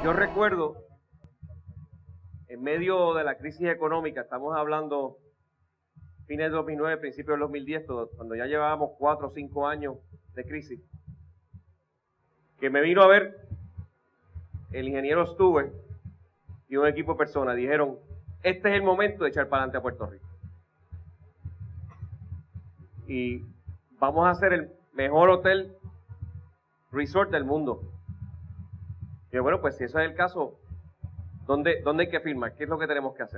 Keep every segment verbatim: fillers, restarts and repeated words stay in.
Yo recuerdo, en medio de la crisis económica, estamos hablando fines de dos mil nueve, principios del dos mil diez, todo, cuando ya llevábamos cuatro o cinco años de crisis, que me vino a ver el ingeniero Stewart y un equipo de personas. Dijeron, este es el momento de echar para adelante a Puerto Rico. Y vamos a hacer el mejor hotel resort del mundo. Y bueno, pues si eso es el caso, ¿dónde, ¿dónde hay que firmar? ¿Qué es lo que tenemos que hacer?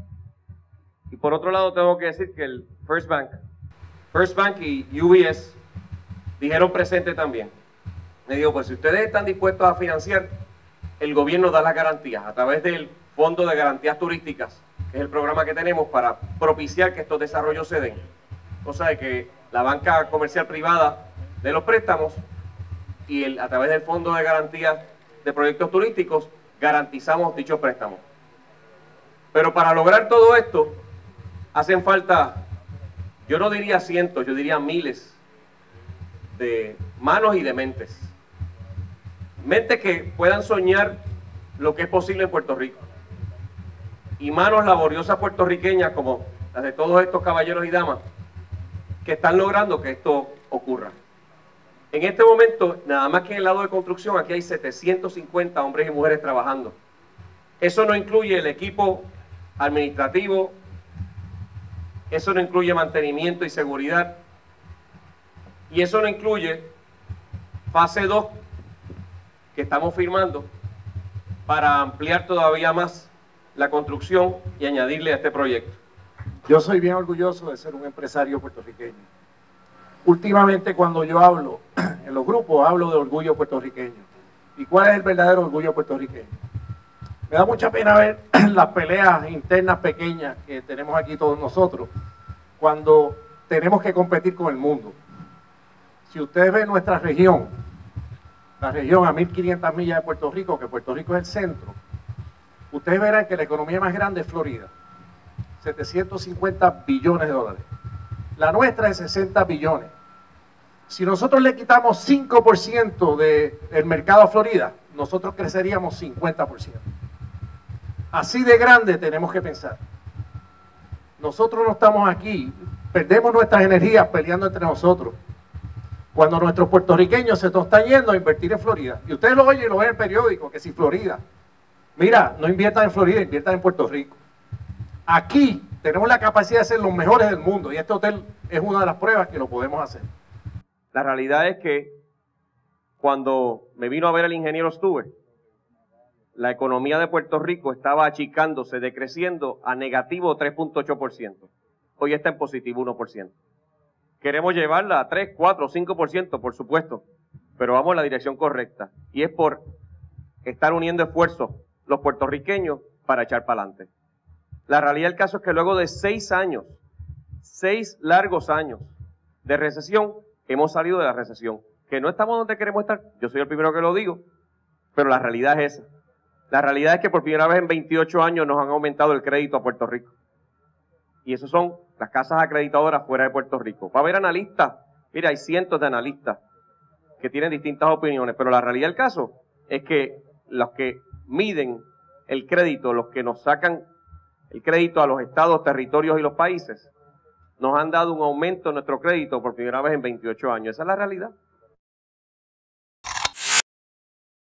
Y por otro lado tengo que decir que el First Bank, First Bank y U B S dijeron presente también. Me dijo, pues si ustedes están dispuestos a financiar, el gobierno da las garantías a través del Fondo de Garantías Turísticas, que es el programa que tenemos para propiciar que estos desarrollos se den. Cosa de que la banca comercial privada de los préstamos y el, a través del Fondo de Garantías de Proyectos Turísticos garantizamos dichos préstamos. Pero para lograr todo esto hacen falta, yo no diría cientos, yo diría miles de manos y de mentes. Mentes que puedan soñar lo que es posible en Puerto Rico. Y manos laboriosas puertorriqueñas como las de todos estos caballeros y damas que están logrando que esto ocurra. En este momento, nada más que en el lado de construcción, aquí hay setecientos cincuenta hombres y mujeres trabajando. Eso no incluye el equipo administrativo, eso no incluye mantenimiento y seguridad, y eso no incluye fase dos, que estamos firmando para ampliar todavía más la construcción y añadirle a este proyecto. Yo soy bien orgulloso de ser un empresario puertorriqueño. Últimamente cuando yo hablo en los grupos, hablo de orgullo puertorriqueño. ¿Y cuál es el verdadero orgullo puertorriqueño? Me da mucha pena ver las peleas internas pequeñas que tenemos aquí todos nosotros cuando tenemos que competir con el mundo. Si ustedes ven nuestra región, la región a mil quinientas millas de Puerto Rico, que Puerto Rico es el centro, ustedes verán que la economía más grande es Florida, setecientos cincuenta billones de dólares. La nuestra es sesenta billones. Si nosotros le quitamos cinco por ciento del mercado a Florida, nosotros creceríamos cincuenta por ciento. Así de grande tenemos que pensar. Nosotros no estamos aquí, perdemos nuestras energías peleando entre nosotros, cuando nuestros puertorriqueños se nos están yendo a invertir en Florida. Y ustedes lo oyen y lo ven en el periódico, que si Florida. Mira, no inviertan en Florida, inviertan en Puerto Rico. Aquí tenemos la capacidad de ser los mejores del mundo y este hotel es una de las pruebas que lo podemos hacer. La realidad es que cuando me vino a ver el ingeniero Stewart, la economía de Puerto Rico estaba achicándose, decreciendo a negativo tres punto ocho por ciento. Hoy está en positivo uno por ciento. Queremos llevarla a tres, cuatro, cinco por ciento, por supuesto, pero vamos en la dirección correcta. Y es por estar uniendo esfuerzos los puertorriqueños para echar para adelante. La realidad del caso es que luego de seis años, seis largos años de recesión, hemos salido de la recesión. Que no estamos donde queremos estar, yo soy el primero que lo digo, pero la realidad es esa. La realidad es que por primera vez en veintiocho años nos han aumentado el crédito a Puerto Rico. Y esos son las casas acreditadoras fuera de Puerto Rico. Va a haber analistas, mira, hay cientos de analistas que tienen distintas opiniones, pero la realidad del caso es que los que miden el crédito, los que nos sacan el crédito a los estados, territorios y los países, nos han dado un aumento en nuestro crédito por primera vez en veintiocho años. Esa es la realidad.